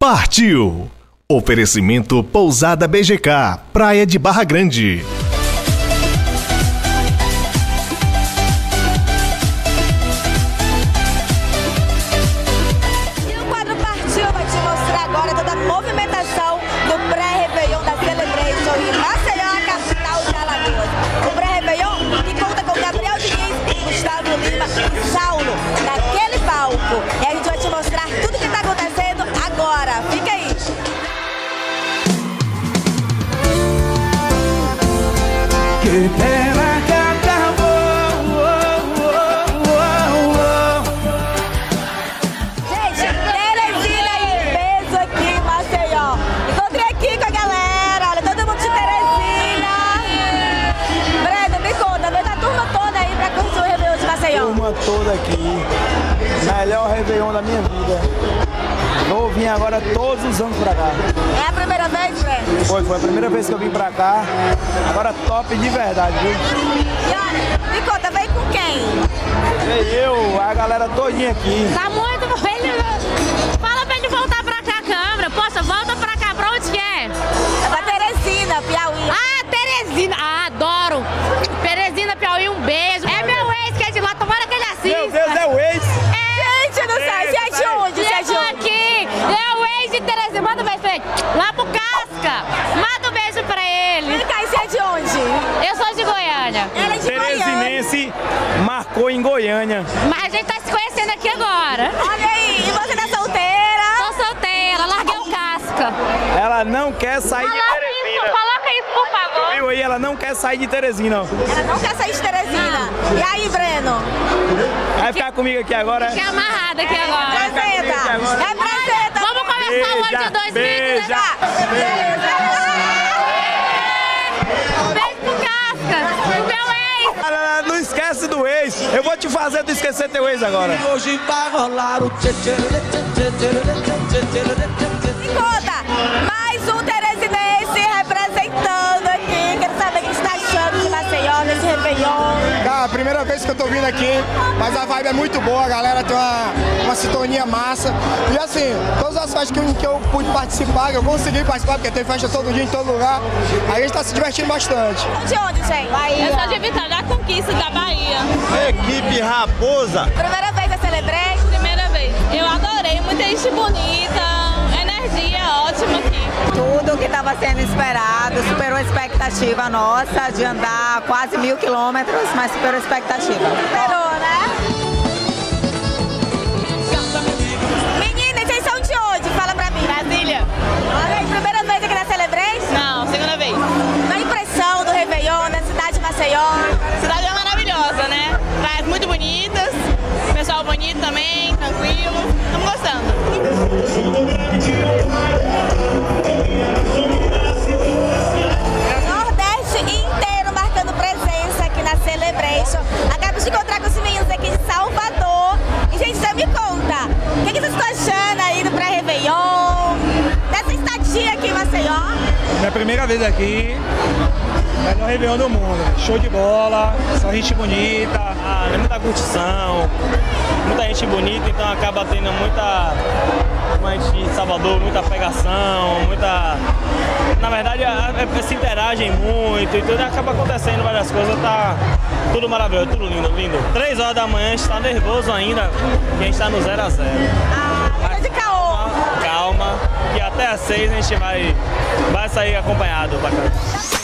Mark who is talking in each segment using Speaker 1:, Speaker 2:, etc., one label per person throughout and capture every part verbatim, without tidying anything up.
Speaker 1: Partiu! Oferecimento Pousada B G K, Praia de Barra Grande.
Speaker 2: E o quadro Partiu vai te mostrar agora toda a movimentação do pré-réveillon da Celebration em Maceió, a capital de Alagoas. O pré-réveillon que conta com Gabriel Diniz, Gustavo Lima e Saulo, naquele palco. E a gente vai te mostrar tudo que está acontecendo agora. Fica aí!
Speaker 3: Que pena que acabou.
Speaker 2: Gente, Teresina em peso aqui em Maceió. Encontrei aqui com a galera, olha, todo mundo de Teresina. Breno, me conta, veio a turma toda aí pra curtir o Réveillon de Maceió.
Speaker 4: Turma toda aqui, melhor Réveillon da minha vida. Vou vir agora todos os anos pra cá.
Speaker 2: É a primeira vez, Breno?
Speaker 4: Foi, foi a primeira vez que eu vim pra cá. Agora top de verdade, viu?
Speaker 2: E olha, me conta, veio com quem?
Speaker 4: E eu, a galera todinha aqui.
Speaker 5: Tá muito bom. Ele... Fala pra ele voltar pra cá a câmera. Poxa, volta pra cá. Pra onde que é?
Speaker 2: É pra Teresina, Piauí.
Speaker 5: Ah, Teresina. Ah, adoro. Teresina, Piauí, um beijo. É meu ex que é de lá. Tomara que ele assista.
Speaker 4: Meu Deus, é o ex.
Speaker 2: É, gente, não sei. Você é de onde? Você é de
Speaker 5: Eu tô
Speaker 2: onde?
Speaker 5: aqui. É o ex de Teresina. Manda um beijo pra ele. Lá pro Casca. Manda um beijo pra ele.
Speaker 2: Vem cá, e você é de onde?
Speaker 5: Eu sou de Goiânia.
Speaker 2: Ela é de Goiânia.
Speaker 4: Teresinense marcou em Goiânia.
Speaker 5: Mas a gente tá se conhecendo aqui agora.
Speaker 2: Olha aí, e você tá solteira?
Speaker 5: Tô solteira. Larguei o Casca.
Speaker 4: Ela não quer sair de
Speaker 5: Coloca
Speaker 4: Teresina.
Speaker 5: isso, coloca isso, por favor.
Speaker 4: Viu aí? Ela não quer sair de Teresina. Ó.
Speaker 2: Ela não quer sair de Teresina. E aí, Breno?
Speaker 4: Vai ficar comigo aqui agora?
Speaker 5: Fiquei amarrada aqui agora.
Speaker 2: Apresenta! Apresenta!
Speaker 5: Vamos começar o ano de dois mil e dezenove. Beijo pro Casca, o meu ex.
Speaker 4: Ah, não esquece do ex. Eu vou te fazer tu esquecer teu ex agora.
Speaker 3: Hoje vai rolar o tchê tchê tchê tchê tchê tchê.
Speaker 2: Me conta, mais um teresinense representando aqui. Quero saber o que você está achando de Maceió, nesse Réveillon.
Speaker 6: Cara, primeira vez que eu tô vindo aqui, mas a vibe é muito boa, a galera tem uma, uma sintonia massa. E assim, todas as festas que eu, que eu pude participar, que eu consegui participar, porque tem festa todo dia, em todo lugar, a gente tá se divertindo bastante.
Speaker 2: De onde, gente? Bahia.
Speaker 5: Eu sou de Vitória da Conquista, da Bahia.
Speaker 4: Equipe Raposa.
Speaker 2: Primeira vez a Celebrate?
Speaker 5: Primeira vez. Eu adorei, muita gente bonita, energia ótima aqui.
Speaker 7: Tudo que estava sendo esperado, superou a expectativa nossa de andar quase mil quilômetros, mas superou a expectativa.
Speaker 2: Superou, né? Meninas, vocês são de onde? Fala pra mim.
Speaker 5: Brasília?
Speaker 2: Olha aí, primeira vez aqui na Celebrate?
Speaker 5: Não, segunda vez.
Speaker 2: Uma impressão do Réveillon, da cidade de Maceió.
Speaker 5: A cidade é maravilhosa, né? Praias muito bonitas, pessoal bonito também, tranquilo. Estamos gostando.
Speaker 2: Nordeste inteiro marcando presença aqui na Celebration. Acabo de encontrar com os meninos aqui de Salvador. E, gente, já me conta, o que, que vocês estão achando aí do pré-Réveillon? Dessa estadia aqui em Maceió?
Speaker 4: Minha primeira vez aqui, melhor Réveillon do mundo. Show de bola, só gente bonita, ah, muita curtição, muita gente bonita, então acaba tendo muita, como a gente de Salvador, muita pegação, muita... Na verdade, a, a, se interagem muito e tudo, acaba acontecendo várias coisas, tá tudo maravilhoso, tudo lindo, lindo. Três horas da manhã, a gente tá nervoso ainda, que a gente tá no zero a zero.
Speaker 2: Ah, tô de caô.
Speaker 4: Calma, que até às seis a gente vai, vai sair acompanhado pra cá.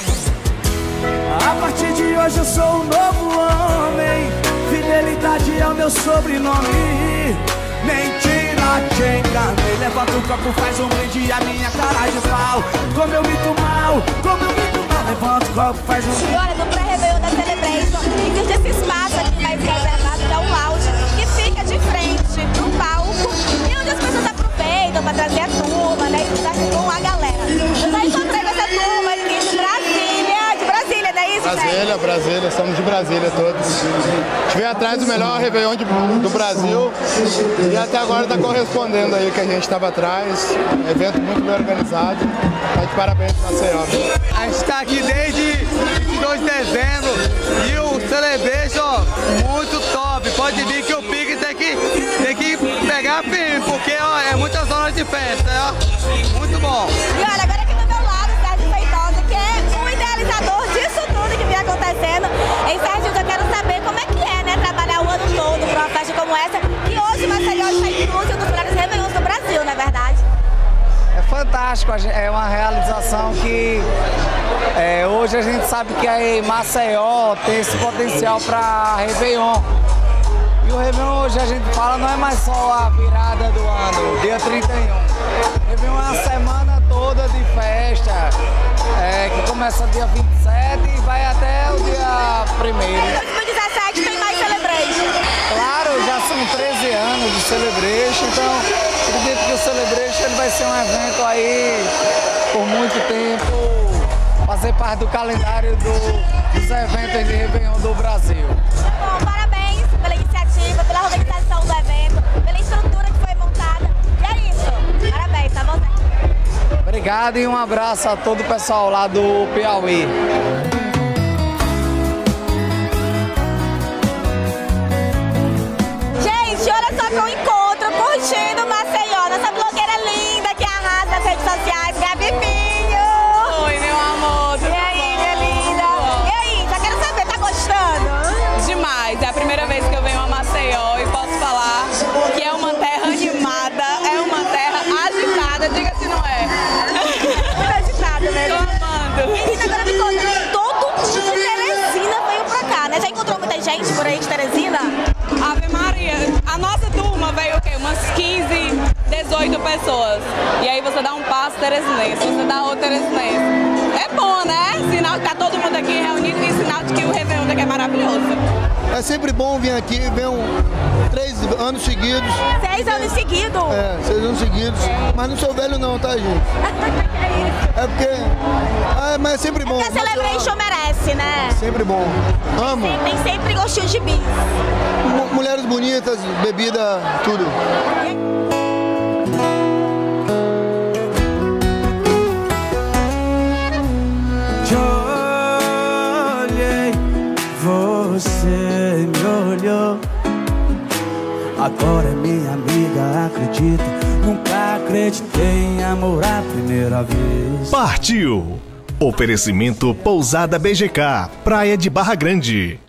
Speaker 3: A partir de hoje eu sou um novo homem. Fidelidade é o meu sobrenome. Mentira, te enganei. Levanta o copo, faz um brinde, a minha cara de pau. Como eu minto mal, como eu minto mal. Levanta o copo, faz um
Speaker 2: E
Speaker 3: brinde.
Speaker 2: olha, no pré-Réveillon da Celebration, existe esse espaço aqui mais reservado, que é um lounge, que fica de frente pro palco, e onde as pessoas aproveitam para trazer a turma, né, e estar com a galera. Eu já encontrei com essa turma aqui de Brasília, de Brasília, não é isso,
Speaker 6: Brasília,
Speaker 2: gente?
Speaker 6: Brasília, somos de Brasília todos. A gente veio atrás do melhor Réveillon de, do Brasil e até agora está correspondendo aí que a gente estava atrás. Evento muito bem organizado. Tá de parabéns, Maceió.
Speaker 8: A gente está aqui desde vinte e dois de dezembro e o Celebration muito top. Pode vir que o pique tem que, tem que pegar firme, porque ó, é muitas horas de festa, ó. Muito bom.
Speaker 2: E olha, agora aqui do meu lado, o Sérgio Feitosa, que é o idealizador disso tudo que vem acontecendo. E Sérgio, eu quero saber como é que é, né, trabalhar o ano todo para uma festa como essa, que hoje Maceió está incluso um dos melhores réveillons do Brasil, não é verdade?
Speaker 9: É fantástico, é uma realização que é, hoje a gente sabe que a Maceió tem esse potencial para Réveillon. E o Réveillon hoje a gente fala não é mais só a virada do ano, dia trinta e um. Réveillon é uma semana toda de festa, é, que começa dia vinte e sete e vai até o dia primeiro.
Speaker 2: Em dois mil e dezessete tem mais Celebration.
Speaker 9: Claro, já são treze anos de Celebration, então acredito que o Celebration ele vai ser um evento aí por muito tempo, fazer parte do calendário do, dos eventos de Réveillon do Brasil.
Speaker 2: Bom, parabéns pela iniciativa, pela organização do evento, pela estrutura que foi montada. E é isso, parabéns, tá bom?
Speaker 9: Obrigado e um abraço a todo o pessoal lá do Piauí.
Speaker 2: Gente, olha só que eu encontro curtindo Maceió, nossa blogueira linda que arrasa nas redes sociais, Gabi Pinho.
Speaker 5: Oi, meu amor, tudo
Speaker 2: E aí, minha linda? E aí, já quero saber, tá gostando?
Speaker 5: demais. É a primeira vez que eu venho a Maceió e posso falar que é uma terra animada, é uma terra agitada, diga se não é.
Speaker 2: Muito agitada, né?
Speaker 5: Tô amando.
Speaker 2: Menina, agora me conta, todo mundo de Teresina veio pra cá, né? Já encontrou muita gente por aí de Teresina?
Speaker 5: Ave Maria, a nossa turma veio o quê? Umas quinze, dezoito pessoas. E aí você dá um passo teresinense, você dá outro teresinense. É bom, né? Sinal que tá todo mundo aqui reunido e sinal de que o Réveillon daqui é maravilhoso.
Speaker 10: É sempre bom vir aqui, venho três anos seguidos.
Speaker 2: Seis anos seguidos?
Speaker 10: É, seis anos seguidos. Mas não sou velho não, tá, gente? É porque... É, mas é sempre bom.
Speaker 2: É que a Celebration merece, né?
Speaker 10: Sempre bom. Amo.
Speaker 2: Tem sempre gostinho de bis.
Speaker 10: M- mulheres bonitas, bebida, tudo.
Speaker 3: Você me olhou, agora é minha amiga, acredita. Nunca acreditei em amor à primeira vez.
Speaker 1: Partiu! Oferecimento Pousada B G K, Praia de Barra Grande.